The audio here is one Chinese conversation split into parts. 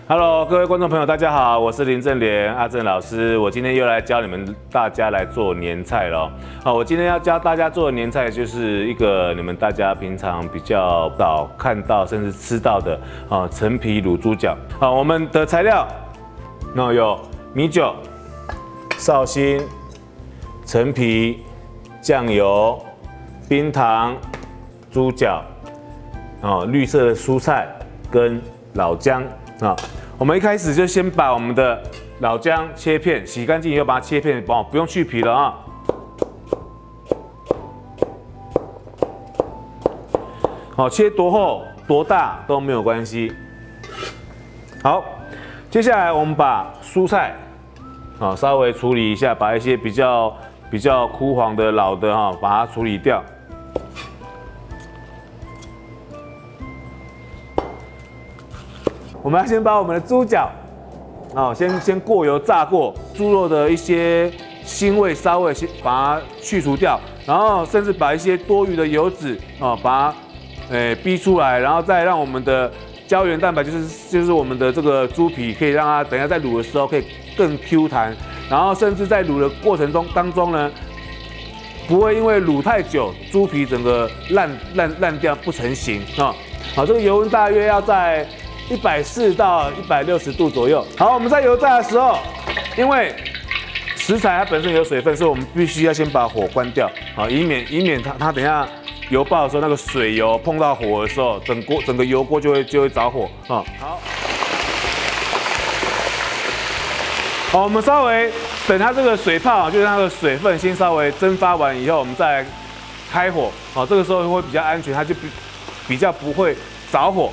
Hello， 各位观众朋友，大家好，我是林正廉阿正老师。我今天又来教你们大家来做年菜了。好，我今天要教大家做的年菜就是一个你们大家平常比较少看到甚至吃到的陈皮卤猪脚。好，我们的材料有米酒、绍兴、陈皮、酱油、冰糖、猪脚、绿色的蔬菜跟老姜啊。我们一开始就先把我们的老姜切片，洗干净以后把它切片，不用去皮了啊。好，切多厚多大都没有关系。好，接下来我们把蔬菜稍微处理一下，把一些比较枯黄的老的把它处理掉。我们要先把我们的猪脚先过油炸过，猪肉的一些腥味、骚味先把它去除掉，然后甚至把一些多余的油脂把它逼出来，然后再让我们的胶原蛋白就是我们的这个猪皮，可以让它等一下在卤的时候可以更 Q 弹，然后甚至在卤的过程当中呢，不会因为卤太久，猪皮整个烂掉不成形好，这个油温大约要在140到160度左右。好，我们在油炸的时候，因为食材它本身有水分，所以我们必须要先把火关掉以免它等一下油爆的时候，那个水油碰到火的时候，整个油锅就会着火好，我们稍微等它这个水泡，就是它的水分先稍微蒸发完以后，我们再来开火这个时候会比较安全，它就比较不会着火。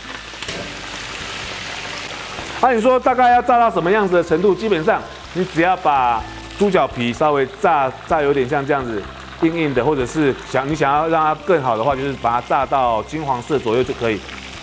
你说大概要炸到什么样子的程度？基本上你只要把猪脚皮稍微炸有点像这样子硬硬的，或者是你想要让它更好的话，就是把它炸到金黄色左右就可以。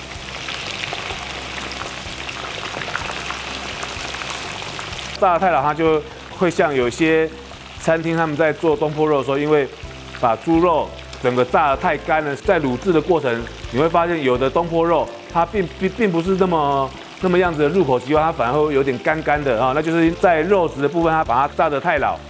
炸得太老，它就会像有些餐厅他们在做东坡肉的时候，因为把猪肉整个炸得太干了，在卤制的过程，你会发现有的东坡肉它并不是那么样子的入口即化，它反而会有点干干的那就是在肉质的部分，它把它炸得太老。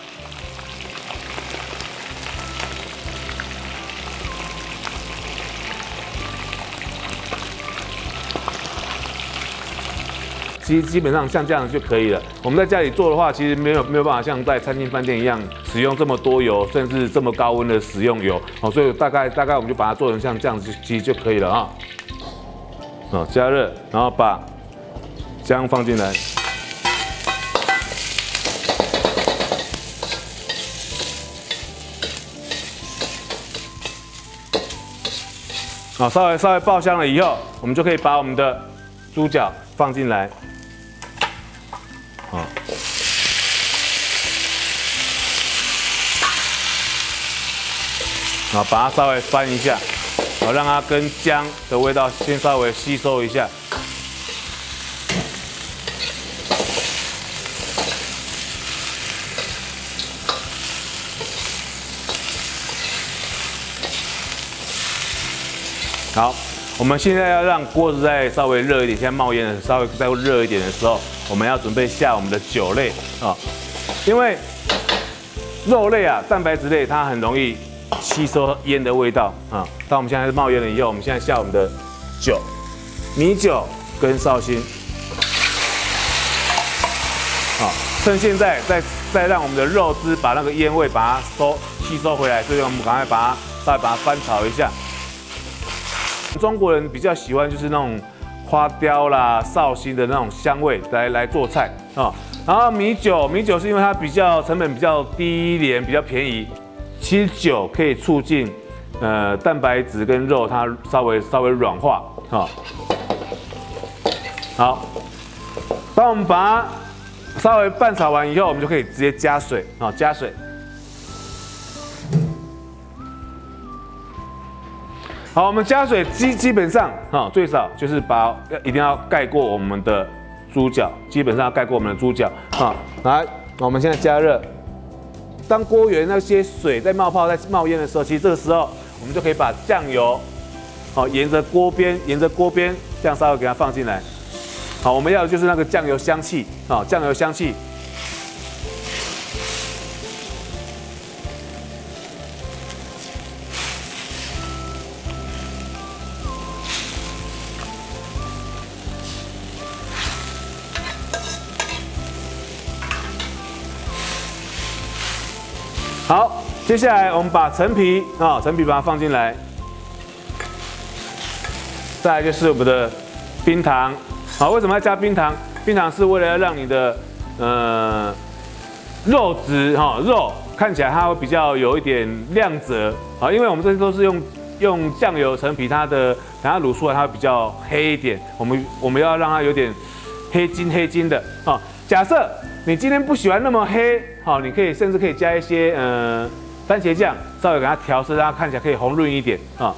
基本上像这样就可以了。我们在家里做的话，其实没有办法像在餐厅饭店一样使用这么多油，甚至这么高温的食用油所以大概我们就把它做成像这样子，其实就可以了加热，然后把姜放进来，稍微爆香了以后，我们就可以把我们的猪脚放进来，然后把它稍微翻一下。让它跟姜的味道先稍微吸收一下。好，我们现在要让锅子再稍微热一点，现在冒烟了，稍微再热一点的时候，我们要准备下我们的酒类因为肉类蛋白质类它很容易吸收烟的味道当我们现在冒烟了以后，我们现在下我们的酒、米酒跟绍兴，趁现在再让我们的肉汁把那个烟味把它吸收回来，所以我们赶快稍微把它翻炒一下。中国人比较喜欢就是那种花雕啦、绍兴的那种香味来做菜然后米酒是因为它成本比较低廉，比较便宜。其实酒可以促进蛋白质跟肉它稍微软化好，当我们把它稍微拌炒完以后，我们就可以直接加水加水。好，我们加水基本上最少就是一定要盖过我们的猪脚，基本上要盖过我们的猪脚来，我们现在加热。当锅源那些水在冒泡、在冒烟的时候，其实这个时候我们就可以把酱油沿着锅边这样稍微给它放进来。 好，我们要的就是那个酱油香气啊，酱油香气。好，接下来我们把陈皮啊，陈皮把它放进来。再来就是我们的冰糖。好，为什么要加冰糖？冰糖是为了要让你的肉质肉看起来它会比较有一点亮泽啊，因为我们这些都是用酱油陈皮，它的等它卤出来它会比较黑一点。我们要让它有点黑金的啊。假设你今天不喜欢那么黑，好，你可以甚至可以加一些番茄酱，稍微给它调色，让它看起来可以红润一点啊。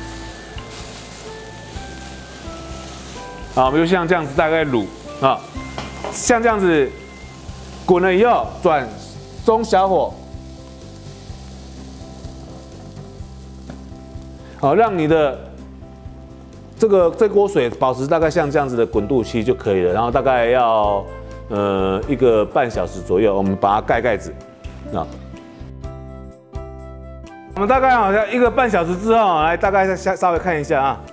好，比如像这样子大概卤啊，像这样子滚了以后转中小火，好，让你的这锅水保持大概像这样子的滚度期就可以了，然后大概要1个半小时左右，我们把它盖盖子啊。我们大概好像1个半小时之后，来大概再稍微看一下啊。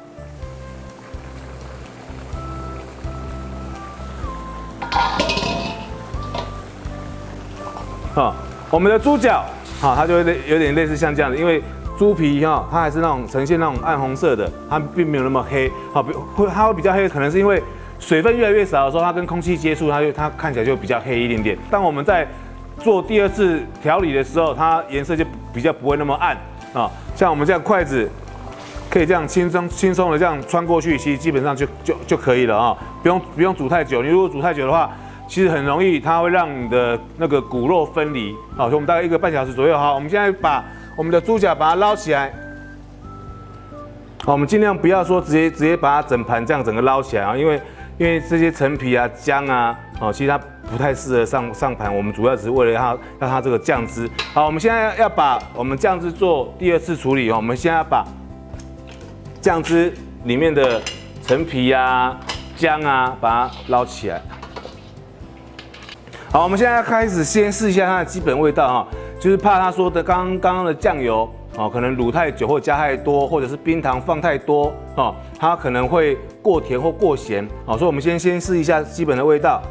我们的猪脚，它就会有点类似像这样子，因为猪皮它还是那种呈现那种暗红色的，它并没有那么黑，它会比较黑，可能是因为水分越来越少的时候，它跟空气接触，它看起来就比较黑一点点。当我们在做第2次调理的时候，它颜色就比较不会那么暗啊。像我们这样筷子可以这样轻松的这样穿过去，其实基本上就可以了啊，不用煮太久。你如果煮太久的话，其实很容易，它会让你的那个骨肉分离。好，所以我们大概1个半小时左右。好，我们现在把我们的猪脚把它捞起来。好，我们尽量不要说直接把它整盘这样整个捞起来啊，因为这些陈皮啊、姜啊，其实它不太适合上盘。我们主要只是为了要它这个酱汁。好，我们现在要把我们酱汁做第2次处理哦。我们现在要把酱汁里面的陈皮啊、姜啊，把它捞起来。好，我们现在要开始先试一下它的基本味道哈，就是怕他说的刚刚的酱油可能卤太久或加太多，或者是冰糖放太多它可能会过甜或过咸所以我们先试一下基本的味道。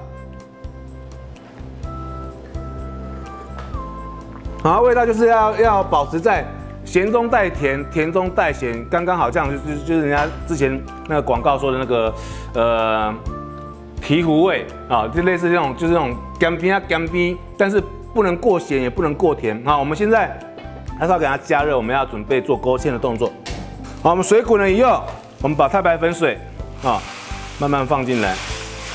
好，味道就是要保持在咸中带甜，甜中带咸，刚刚好这样，就是人家之前那个广告说的那个醍醐味就类似这种，就是那种干冰，但是不能过咸，也不能过甜。好，我们现在还是要给它加热，我们要准备做勾芡的动作。好，我们水滚了以后，我们把太白粉水慢慢放进来。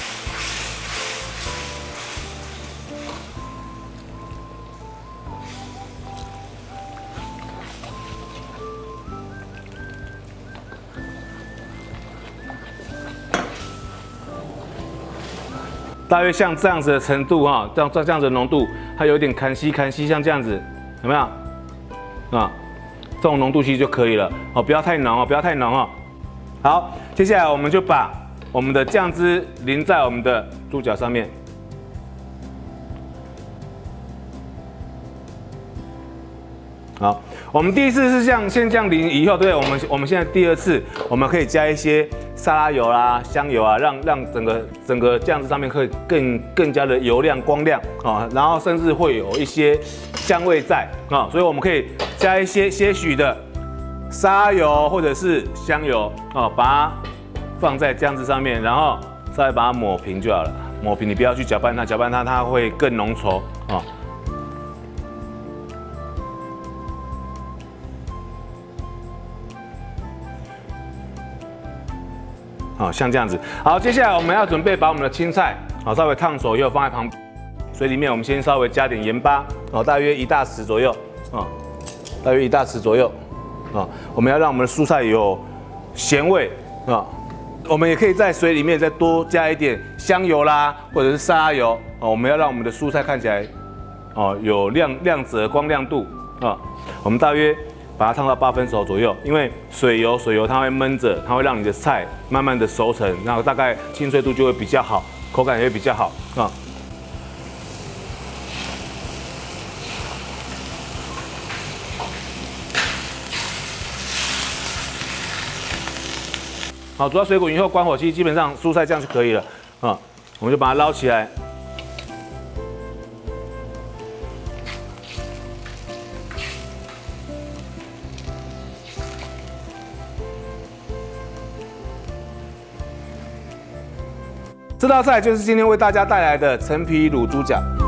大约像这样子的程度这样子的浓度，它有点看稀，像这样子，有没有？这种浓度其实就可以了不要太浓不要太浓好，接下来我们就把我们的酱汁淋在我们的猪脚上面。好，我们第1次是先这样淋以后，对，我们现在第2次，我们可以加一些沙拉油啦、香油啊，让整个酱汁上面可以更加的油亮光亮然后甚至会有一些香味在所以我们可以加一些些许的沙拉油或者是香油把它放在酱汁上面，然后稍微把它抹平就好了。抹平，你不要去搅拌它，它会更浓稠像这样子。好，接下来我们要准备把我们的青菜稍微烫熟以后放在旁边水里面，我们先稍微加点盐巴大约1大匙左右大约1大匙左右我们要让我们的蔬菜有咸味我们也可以在水里面再多加一点香油啦，或者是沙拉油我们要让我们的蔬菜看起来有亮泽光亮度我们大约把它烫到8分熟左右，因为水油它会闷着，它会让你的菜慢慢的熟成，然后大概清脆度就会比较好，口感也会比较好啊。好，煮到水滚以后关火，基本上蔬菜这样就可以了啊。我们就把它捞起来。这道菜就是今天为大家带来的陈皮卤猪脚。